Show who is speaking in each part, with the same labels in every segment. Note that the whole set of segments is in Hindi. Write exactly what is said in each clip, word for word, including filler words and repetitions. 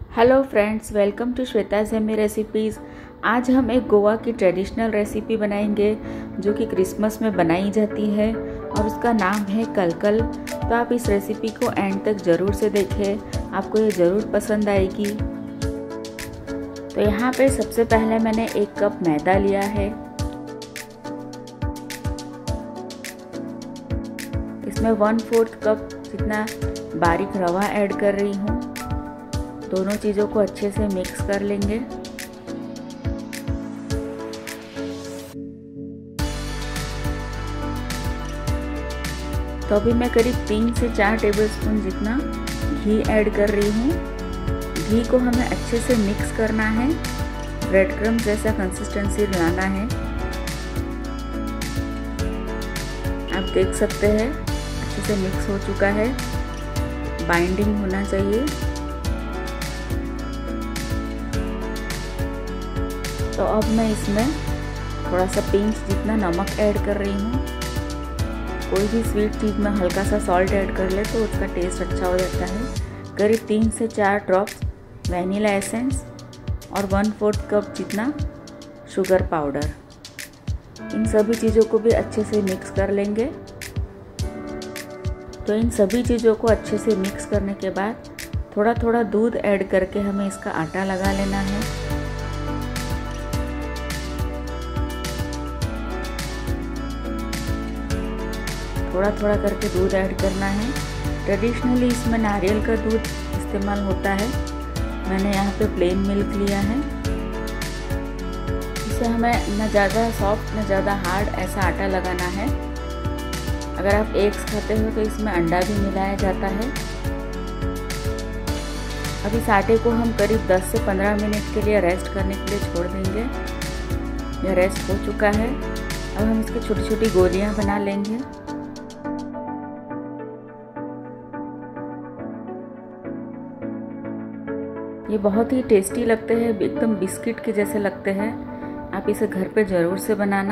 Speaker 1: Hello friends, welcome to Shweta's yummy recipes. आज हम एक गोवा की ट्रेडिशनल रेसिपी बनाएंगे जो कि क्रिसमस में बनाई जाती है और उसका नाम है कलकल। तो आप इस रेसिपी को एंड तक ज़रूर से देखें, आपको ये ज़रूर पसंद आएगी। तो यहाँ पे सबसे पहले मैंने एक कप मैदा लिया है। इसमें वन फोर्थ कप जितना बारीक रवा ऐड कर रही हूँ। दोनों चीज़ों को अच्छे से मिक्स कर लेंगे। तो अभी मैं करीब तीन से चार टेबलस्पून जितना घी ऐड कर रही हूँ। घी को हमें अच्छे से मिक्स करना है, ब्रेड क्रम जैसा कंसिस्टेंसी लाना है। आप देख सकते हैं अच्छे से मिक्स हो चुका है, बाइंडिंग होना चाहिए। तो अब मैं इसमें थोड़ा सा पिंच जितना नमक ऐड कर रही हूँ। कोई भी स्वीट चीज़ में हल्का सा सॉल्ट ऐड कर ले तो उसका टेस्ट अच्छा हो जाता है। करीब तीन से चार ड्रॉप्स वैनिला एसेंस और वन फोर्थ कप जितना शुगर पाउडर। इन सभी चीज़ों को भी अच्छे से मिक्स कर लेंगे। तो इन सभी चीज़ों को अच्छे से मिक्स करने के बाद थोड़ा थोड़ा दूध ऐड करके हमें इसका आटा लगा लेना है। थोड़ा थोड़ा करके दूध ऐड करना है। ट्रेडिशनली इसमें नारियल का दूध इस्तेमाल होता है, मैंने यहाँ पे प्लेन मिल्क लिया है। इसे हमें न ज़्यादा सॉफ्ट न ज़्यादा हार्ड ऐसा आटा लगाना है। अगर आप एग्स खाते हो तो इसमें अंडा भी मिलाया जाता है। अब इस आटे को हम करीब दस से पंद्रह मिनट के लिए रेस्ट करने के लिए छोड़ देंगे। यह रेस्ट हो चुका है। अब हम इसकी छोटी छोटी गोलियाँ बना लेंगे। ये बहुत ही टेस्टी लगते हैं, एकदम बिस्किट के जैसे लगते हैं। आप इसे घर पे ज़रूर से बनाना।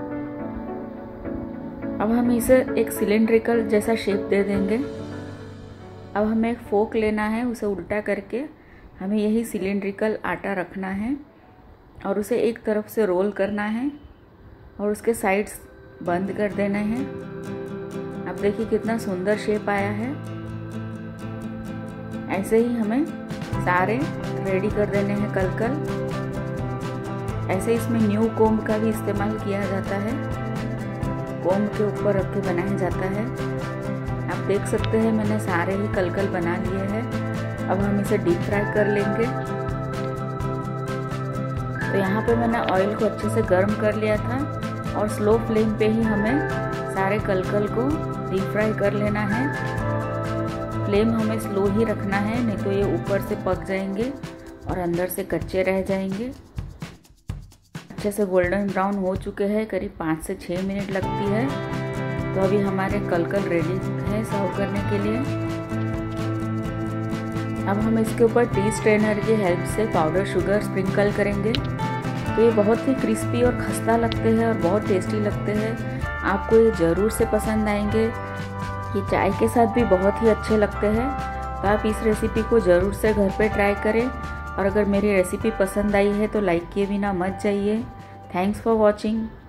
Speaker 1: अब हम इसे एक सिलेंड्रिकल जैसा शेप दे देंगे। अब हमें एक फोक लेना है, उसे उल्टा करके हमें यही सिलेंड्रिकल आटा रखना है और उसे एक तरफ से रोल करना है और उसके साइड्स बंद कर देना है। अब देखिए कितना सुंदर शेप आया है। ऐसे ही हमें सारे रेडी कर देने हैं कलकल। ऐसे इसमें न्यू कोम्ब का भी इस्तेमाल किया जाता है, कोम्ब के ऊपर रख के बनाया जाता है। आप देख सकते हैं मैंने सारे ही कलकल बना लिए हैं। अब हम इसे डीप फ्राई कर लेंगे। तो यहाँ पे मैंने ऑयल को अच्छे से गर्म कर लिया था और स्लो फ्लेम पे ही हमें सारे कलकल को डीप फ्राई कर लेना है। फ्लेम हमें स्लो ही रखना है, नहीं तो ये ऊपर से पक जाएंगे और अंदर से कच्चे रह जाएंगे। अच्छे से गोल्डन ब्राउन हो चुके हैं, करीब पाँच से छः मिनट लगती है। तो अभी हमारे कलकल रेडी है सर्व करने के लिए। अब हम इसके ऊपर टी स्ट्रेनर की हेल्प से पाउडर शुगर स्प्रिंकल करेंगे। तो ये बहुत ही क्रिस्पी और खस्ता लगते हैं और बहुत टेस्टी लगते हैं। आपको ये ज़रूर से पसंद आएंगे। ये चाय के साथ भी बहुत ही अच्छे लगते हैं। तो आप इस रेसिपी को ज़रूर से घर पे ट्राई करें और अगर मेरी रेसिपी पसंद आई है तो लाइक किए बिना मत जाइए। Thanks for watching.